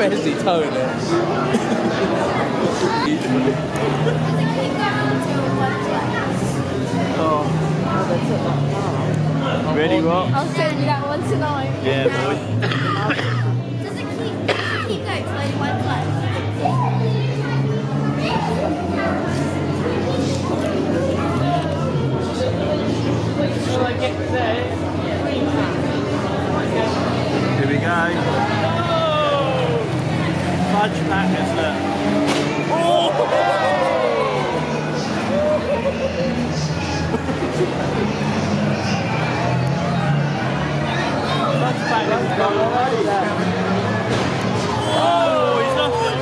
Fancy tone it. Ready, Rock? I'll send you that one tonight. Yeah, boy. Does it keep going till only one's left? Shall I get there? Here we go. Fudge pack, isn't it? Fudge pack has gone away. Oh, he's lost it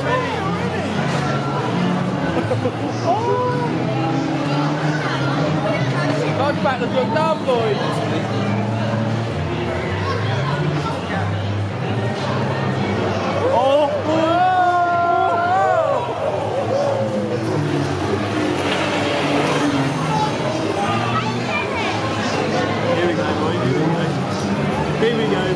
already. Fudge back has gone down, boys. Here we go, boys.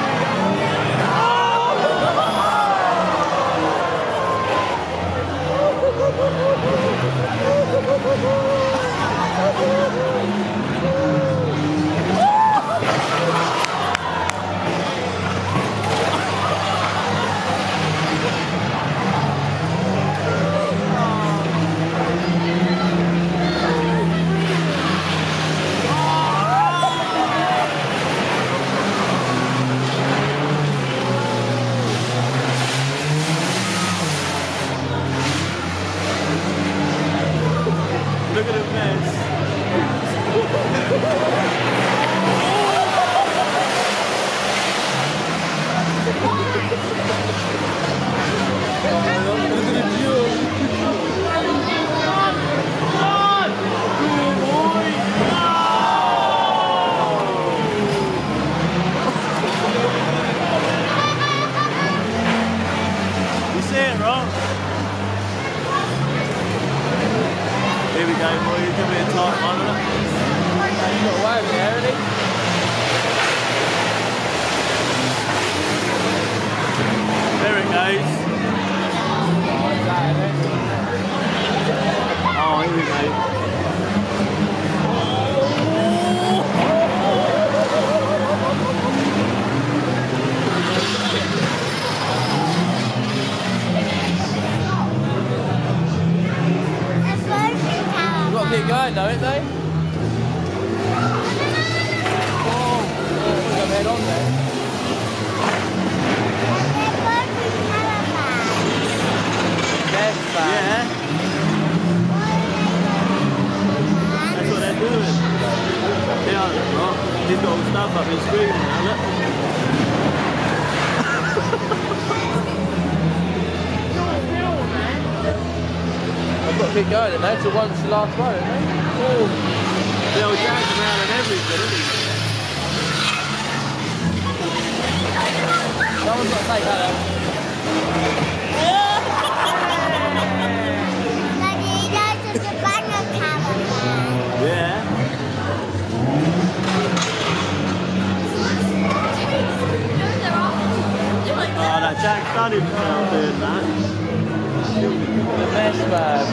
Look at the mess. You see it, Rob? Here we go, boy. It's gonna be a tight one, isn't it? You got away with it, haven't you? There it goes. Oh, here we go. You've got to keep going though, ain't they? Oh, got head on there. That's bad. Yeah, that's what they're doing. Yeah, right. He's got all the stuff up his screen now, look. I've got to keep going, mate. Till one's the last row, isn't it? Oh. The old Jack's around and everything, isn't he? Someone's got to take that out. Yeah. Oh, that Jack's done himself doing that. The best man.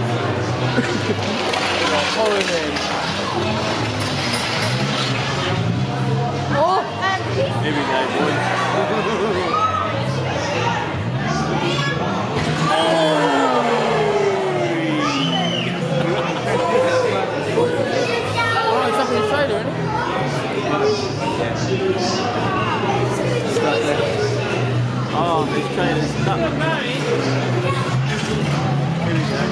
Following him. Oh! Here we go, boys. Oh, it's up in the trailer, isn't it? Oh, his trailer's stuck. Here we go.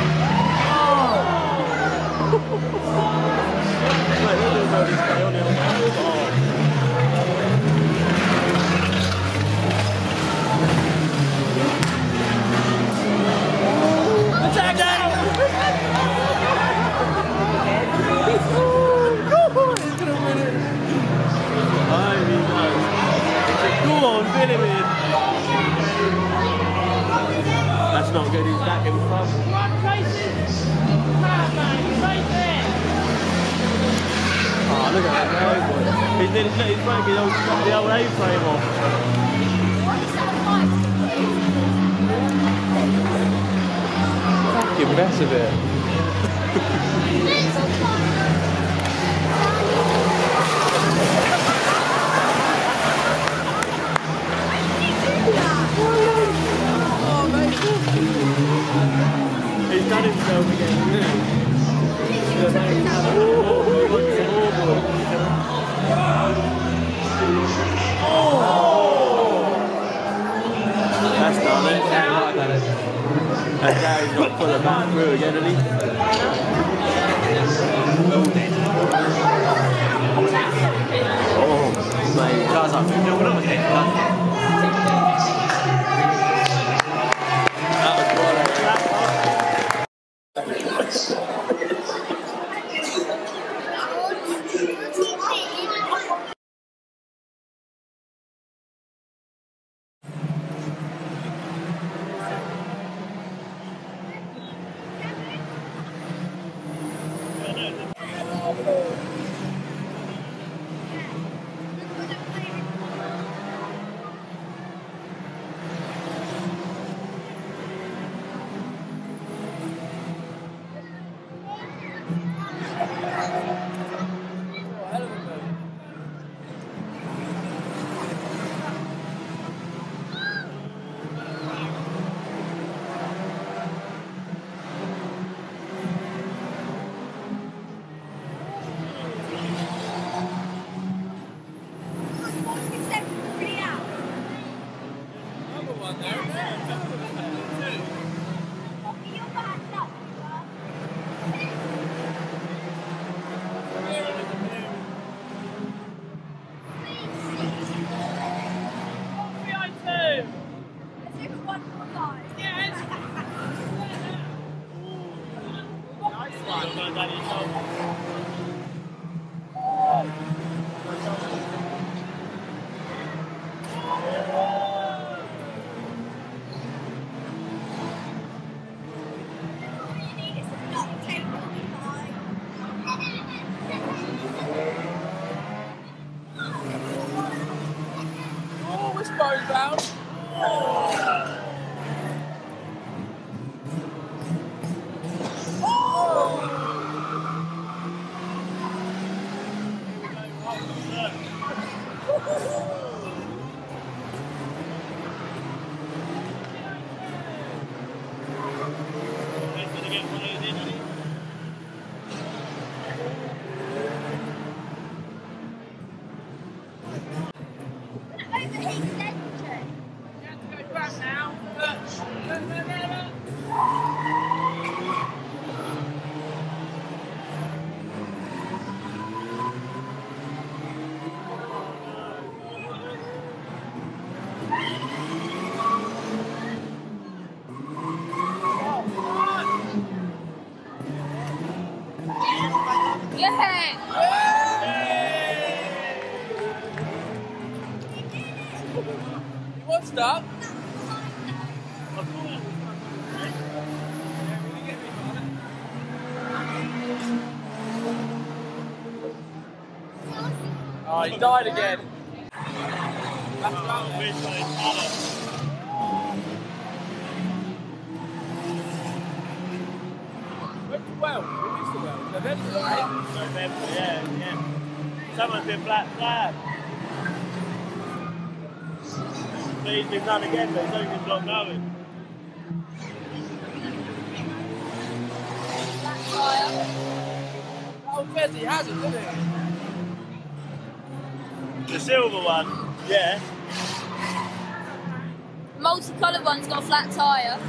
Wait, look at this guy on the other side. Attack that! Go on, fit him in. That's not good, he's back in front. Oh, look at that guy. He's breaking the old A-frame off. fucking mess of it. He's done himself again. That's done it. That's how he's got to pull it back through again, isn't he? Oh, mate. Guys, I'm What's that? Oh, he died again. Well, November, right? November, yeah. Someone's been flat. So he's been done again, but he's only not going. Oh, Fezzy has it, doesn't he? The silver one, yeah. Multicoloured one's got a flat tyre.